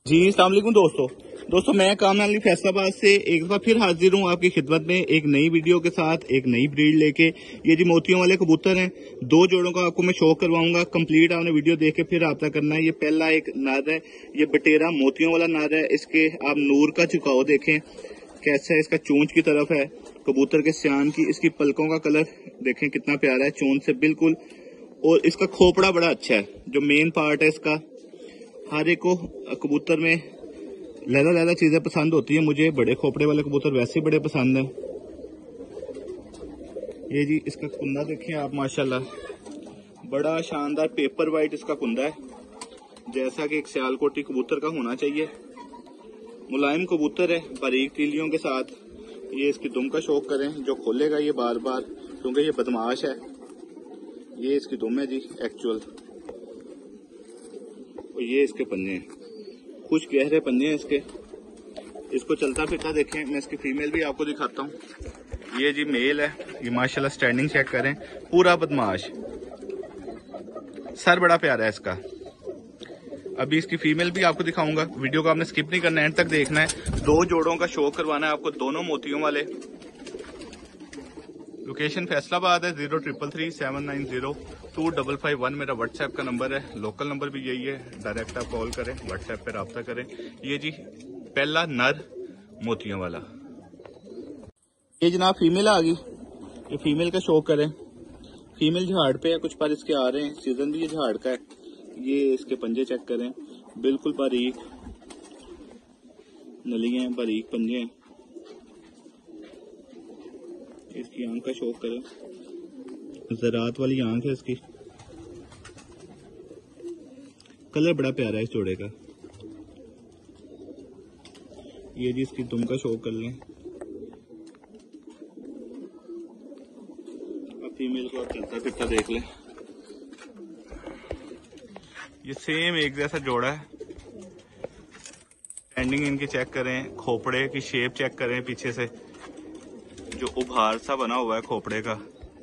जी अस्सलाम वालेकुम दोस्तों मैं कामयाब अली फैसलाबाद से एक बार फिर हाजिर हूँ आपकी खिदमत में एक नई वीडियो के साथ, एक नई ब्रीड लेके। ये जी मोतियों वाले कबूतर हैं, दो जोड़ों का आपको मैं शो करवाऊंगा। कंप्लीट आपने वीडियो देख के फिर रब्ता करना है। ये पहला एक नर है, ये बटेरा मोतियों वाला नर है। इसके आप नूर का झुकाव देखें कैसा है, इसका चोंच की तरफ है कबूतर के सियान की। इसकी पलकों का कलर देखें कितना प्यारा है, चोंच से बिल्कुल। और इसका खोपड़ा बड़ा अच्छा है, जो मेन पार्ट है इसका। हर एक को कबूतर में लैला चीजें पसंद होती है। मुझे बड़े खोपड़े वाले कबूतर वैसे बड़े पसंद हैं। ये जी इसका कुंदा देखें आप, माशाल्लाह बड़ा शानदार पेपर वाइट इसका कुंदा है, जैसा कि एक सियालकोटी कबूतर का होना चाहिए। मुलायम कबूतर है बारीक तीलियों के साथ। ये इसकी दुम का शौक करें, जो खोलेगा ये बार बार, क्योंकि ये बदमाश है। ये इसकी दुम है जी एक्चुअल, और ये इसके पन्ने हैं, कुछ गहरे पन्ने हैं इसके। इसको चलता फिरता देखें। मैं इसकी फीमेल भी आपको दिखाता हूँ। ये जी मेल है, ये माशाल्लाह स्टैंडिंग चेक करें, पूरा बदमाश, सर बड़ा प्यारा है इसका। अभी इसकी फीमेल भी आपको दिखाऊंगा, वीडियो को आपने स्किप नहीं करना, एंड तक देखना है। दो जोड़ों का शो करवाना है आपको, दोनों मोतियों वाले। लोकेशन फैसलाबाद है। 0333790255 मेरा व्हाट्सएप का नंबर है। लोकल नंबर भी यही है, डायरेक्ट आप कॉल करें, व्हाट्सएप पे रब्ता करें। ये जी पहला नर मोतियों वाला। ये जनाब फीमेल आ गई, ये फीमेल का शो करें। फीमेल झाड़ पे है, कुछ पर इसके आ रहे हैं, सीजन भी ये झाड़ का है। ये इसके पंजे चेक करें, बिल्कुल बारीक नलियां हैं, बारीक पंजे हैं। इसकी आंख का शौक करें, ज़रात वाली आंख है इसकी। कलर बड़ा प्यारा है इस जोड़े का। ये जी इसकी दुम का शौक कर लें। अब फीमेल को आप चलता फिरता देख लें। ये सेम एक जैसा जोड़ा है। स्टैंडिंग इनकी चेक करें, खोपड़े की शेप चेक करें, पीछे से जो उभार सा बना हुआ है खोपड़े का,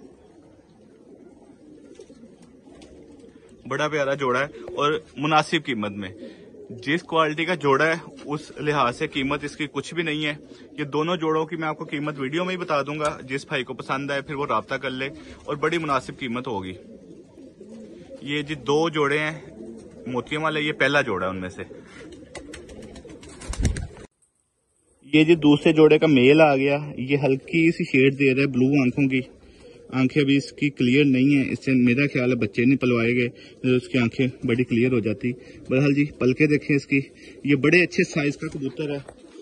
बड़ा प्यारा जोड़ा है। और मुनासिब कीमत में, जिस क्वालिटी का जोड़ा है उस लिहाज से कीमत इसकी कुछ भी नहीं है। ये दोनों जोड़ों की मैं आपको कीमत वीडियो में ही बता दूंगा। जिस भाई को पसंद आए फिर वो राब्ता कर ले, और बड़ी मुनासिब कीमत होगी। ये जी दो जोड़े हैं मोतियों वाले, ये पहला जोड़ा है उनमें से। ये जी दूसरे जोड़े का मेल आ गया। ये हल्की सी शेड दे रहा है ब्लू आंखों की। आंखें अभी इसकी क्लियर नहीं है, इससे मेरा ख्याल है बच्चे नहीं पलवाए गए तो इसकी आंखें बड़ी क्लियर हो जाती। बहरहाल जी पलके देखें इसकी, ये बड़े अच्छे साइज का कबूतर है।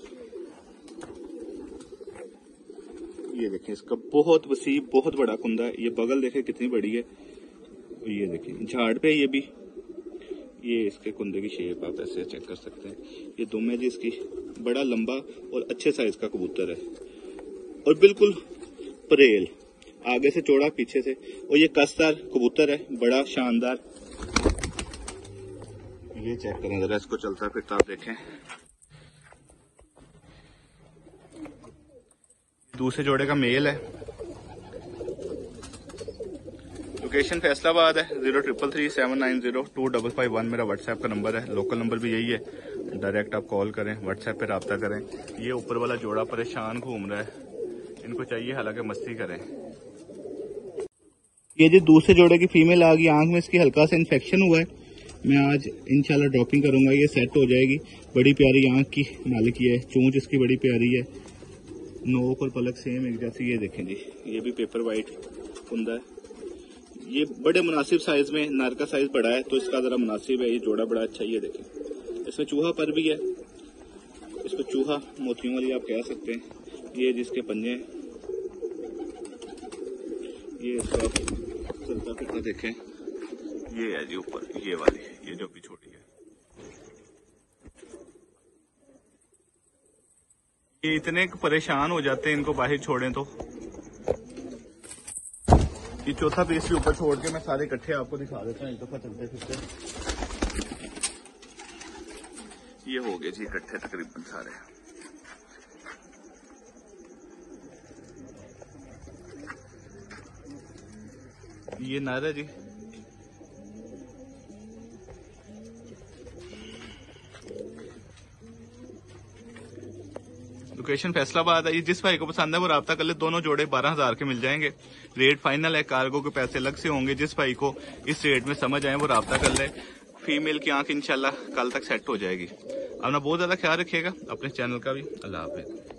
ये देखें इसका बहुत वसी, बहुत बड़ा कुंदा है। ये बगल देखें कितनी बड़ी है। ये देखें झाड़ पे ये भी, ये इसके कुंदे की शेप आप ऐसे चेक कर सकते हैं। ये दुम है जी इसकी, बड़ा लंबा और अच्छे साइज का कबूतर है, और बिल्कुल परेल, आगे से चौड़ा पीछे से। और ये कसदार कबूतर है, बड़ा शानदार। ये चेक करें जरा, इसको चलता फिरता आप देखें। दूसरे जोड़े का मेल है। लोकेशन फैसलाबाद है। 0333790255 मेरा व्हाट्सएप का नंबर है। लोकल नंबर भी यही है, डायरेक्ट आप कॉल करें, व्हाट्सएप पे रब्ता करें। ये ऊपर वाला जोड़ा परेशान घूम रहा है, इनको चाहिए हालांकि मस्ती करें। ये जो दूसरे जोड़े की फीमेल आ गई, आंख में इसकी हल्का सा इन्फेक्शन हुआ है। मैं आज इंशाल्लाह ड्रॉपिंग करूंगा, ये सेट हो जाएगी। बड़ी प्यारी आंख की मालिक है, चोंच इसकी बड़ी प्यारी है, नोक और पलक सेम एक जैसी। ये देखें जी, ये भी पेपर वाइट कुंदा है। ये बड़े मुनासिब साइज में, नर का साइज बड़ा है तो इसका जरा मुनासिब है। ये जोड़ा बड़ा अच्छा है। ये देखें इसमें चूहा पर भी है, इसको चूहा मोतियों वाली आप कह सकते हैं। ये जिसके पंजे, ये इसका चलता फिरता देखें। ये है जी ऊपर, ये वाली, ये जो भी छोटी है। ये इतने परेशान हो जाते हैं इनको बाहर छोड़ें तो। ये चौथा पीस भी ऊपर छोड़ के मैं सारे इकट्ठे आपको दिखा देता हूँ एक दफा चलते फिरते। ये हो गए जी इकट्ठे तकरीबन सारे। ये नर है जी, लोकेशन फैसलाबाद है। जिस भाई को पसंद है वो राब्ता कर ले। दोनों जोड़े 12,000 के मिल जाएंगे। रेट फाइनल है, कार्गो के पैसे अलग से होंगे। जिस भाई को इस रेट में समझ आए वो राब्ता कर ले। फीमेल की आंख इंशाल्लाह कल तक सेट हो जाएगी। अपना बहुत ज्यादा ख्याल रखिएगा, अपने चैनल का भी। अल्लाह हाफिज।